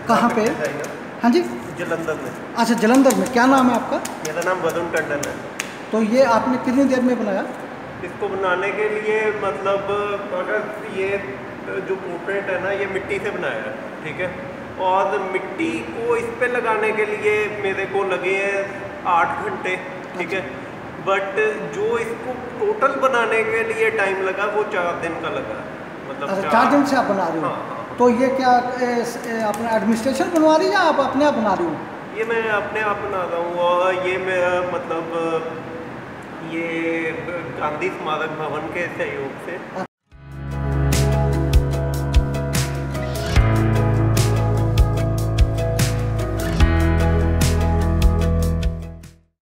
कहाँ पे? हाँ जी, जलंधर में। अच्छा जलंधर में। क्या नाम है आपका? मेरा नाम वरुण टंडन है। तो ये आपने कितनी देर में बनाया? इसको बनाने के लिए मतलब अगर ये जो पोर्ट्रेट है ना, ये मिट्टी से बनाया है, ठीक है। और मिट्टी को इस पे लगाने के लिए मेरे को लगे हैं 8 घंटे, ठीक है। बट जो इसको टोटल बनाने के लिए टाइम लगा वो 4 दिन का लगा, मतलब अच्छा 4 दिन से आप बना रहे हो? हाँ। तो ये क्या अपना एडमिनिस्ट्रेशन बनवा रही है या आप अपने आप बना रही हो? ये मैं अपने आप बना रहा हूँ। और ये मेरा मतलब ये गांधी स्मारक भवन के सहयोग से